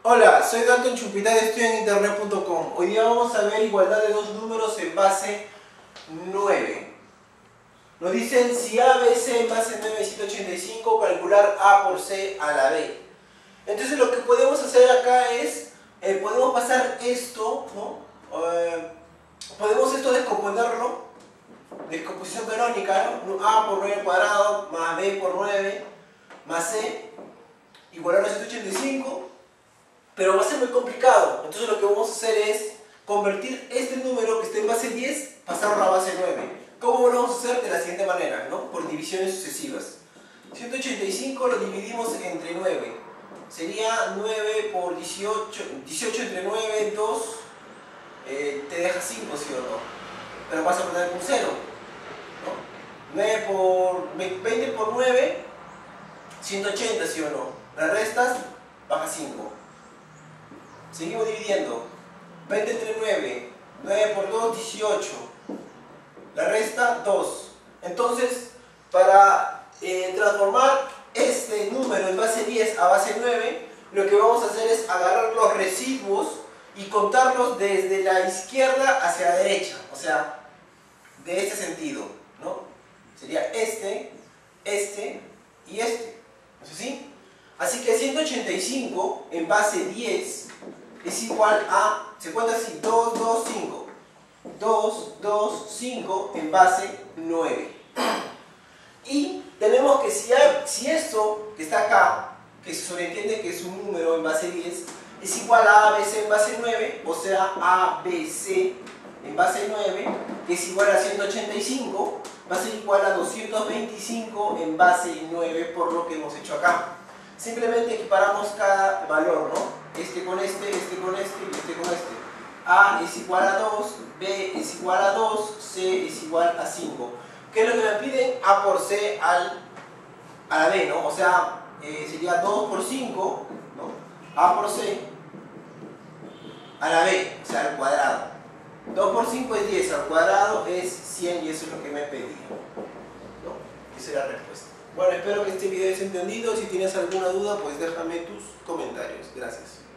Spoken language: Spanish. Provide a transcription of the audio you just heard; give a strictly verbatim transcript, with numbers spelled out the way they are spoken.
Hola, soy Dalton Chumpitá de estudio en internet punto com. Hoy día vamos a ver igualdad de dos números en base nueve. Nos dicen si A, B, C en base nueve es ciento ochenta y cinco, calcular A por C a la B. Entonces lo que podemos hacer acá es, eh, podemos pasar esto, ¿no? Eh, podemos esto descomponerlo, descomposición canónica, ¿no? A por nueve al cuadrado, más B por nueve, más C, igualar a ciento ochenta y cinco. Pero va a ser muy complicado, entonces lo que vamos a hacer es convertir este número que está en base diez, pasarlo a base nueve. ¿Cómo lo vamos a hacer? De la siguiente manera, ¿no? Por divisiones sucesivas. ciento ochenta y cinco lo dividimos entre nueve. Sería nueve por dieciocho, dieciocho entre nueve, dos, eh, te deja cinco, ¿sí o no? Pero vas a poner un cero, ¿no? nueve por, veinte por nueve, ciento ochenta, ¿sí o no? La restas, baja cinco. Seguimos dividiendo. veinte entre nueve, nueve por dos, dieciocho. La resta, dos. Entonces, para eh, transformar este número en base diez a base nueve, lo que vamos a hacer es agarrar los residuos y contarlos desde la izquierda hacia la derecha. O sea, de este sentido, ¿no? Sería este, este y este. ¿No es así? Así que ciento ochenta y cinco en base diez es igual a, se cuenta así, dos, dos, cinco. dos, dos, cinco en base nueve. Y tenemos que si, hay, si esto que está acá, que se sobreentiende que es un número en base diez, es igual a A, B, C en base nueve, o sea, A, B, C en base nueve, que es igual a ciento ochenta y cinco, va a ser igual a doscientos veinticinco en base nueve por lo que hemos hecho acá. Simplemente equiparamos cada valor, ¿no? Este con este, este con este y este con este. A es igual a dos, B es igual a dos, C es igual a cinco. ¿Qué es lo que me piden? A por C al, a la B, ¿no? O sea, eh, sería dos por cinco, ¿no? A por C a la B, o sea, al cuadrado. dos por cinco es diez, al cuadrado es cien y eso es lo que me pedían, ¿no? Esa es la respuesta. Bueno, espero que este video esté entendido. Si tienes alguna duda, pues déjame tus comentarios. Gracias.